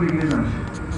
gledaš.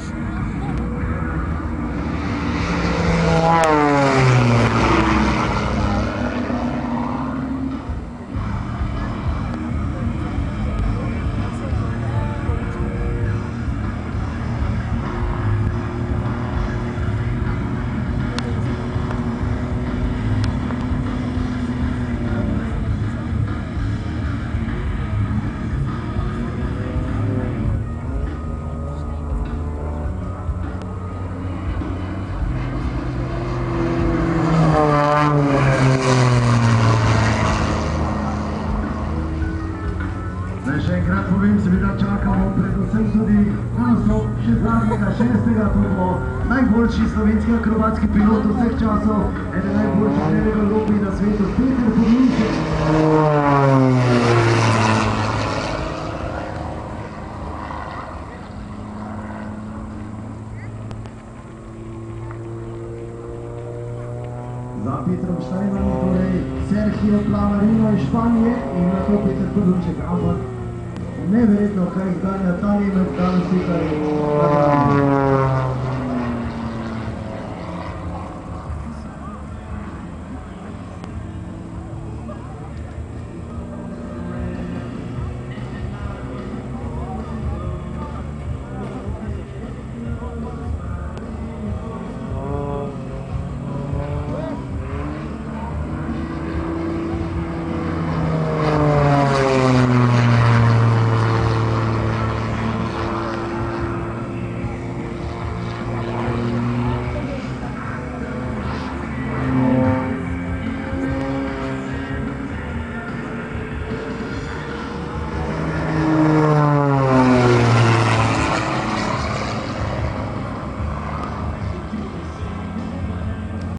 Še enkrat povem, seveda čakamo predvsem tudi naslov še zadnjega, šestega turbo, najboljši slovenski akrobatski pilot vseh časov, eden najboljših v Evropi na svetu, Peter Podlunček. Za Petrom Štajmanom, torej Sergio Plamarino iz Španije in na to Peter Podlunček, ampak neverjetno, kaj izganja ta Nemec danes tukaj v